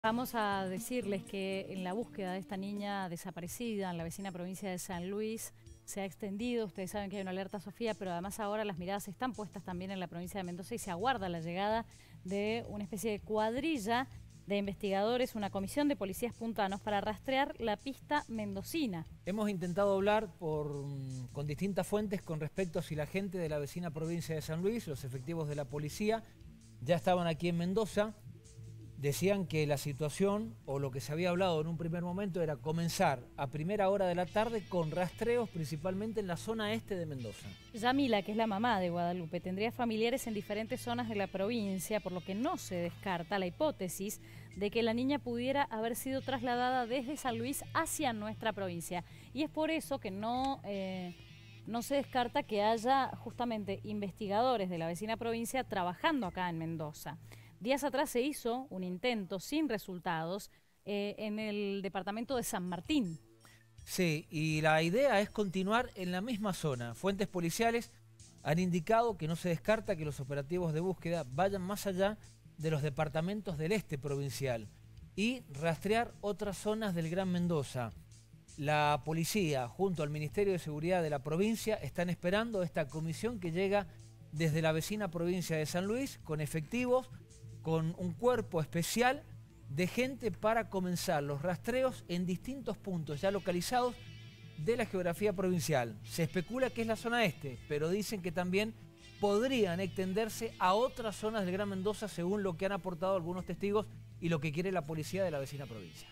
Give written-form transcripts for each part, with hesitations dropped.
Vamos a decirles que en la búsqueda de esta niña desaparecida en la vecina provincia de San Luis se ha extendido. Ustedes saben que hay una alerta Sofía, pero además ahora las miradas están puestas también en la provincia de Mendoza y se aguarda la llegada de una especie de cuadrilla de investigadores, una comisión de policías puntanos para rastrear la pista mendocina. Hemos intentado hablar con distintas fuentes con respecto a si la gente de la vecina provincia de San Luis, los efectivos de la policía, ya estaban aquí en Mendoza. Decían que la situación, o lo que se había hablado en un primer momento, era comenzar a primera hora de la tarde con rastreos principalmente en la zona este de Mendoza. Yamila, que es la mamá de Guadalupe, tendría familiares en diferentes zonas de la provincia, por lo que no se descarta la hipótesis de que la niña pudiera haber sido trasladada desde San Luis hacia nuestra provincia. Y es por eso que no se descarta que haya justamente investigadores de la vecina provincia trabajando acá en Mendoza. Días atrás se hizo un intento sin resultados en el departamento de San Martín. Sí, y la idea es continuar en la misma zona. Fuentes policiales han indicado que no se descarta que los operativos de búsqueda vayan más allá de los departamentos del este provincial y rastrear otras zonas del Gran Mendoza. La policía, junto al Ministerio de Seguridad de la provincia, están esperando esta comisión que llega desde la vecina provincia de San Luis, con efectivos, con un cuerpo especial de gente para comenzar los rastreos en distintos puntos ya localizados de la geografía provincial. Se especula que es la zona este, pero dicen que también podrían extenderse a otras zonas del Gran Mendoza según lo que han aportado algunos testigos y lo que quiere la policía de la vecina provincia.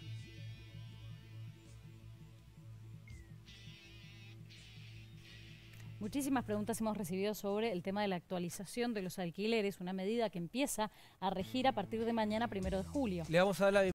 Muchísimas preguntas hemos recibido sobre el tema de la actualización de los alquileres, una medida que empieza a regir a partir de mañana, 1 de julio. Le vamos a dar la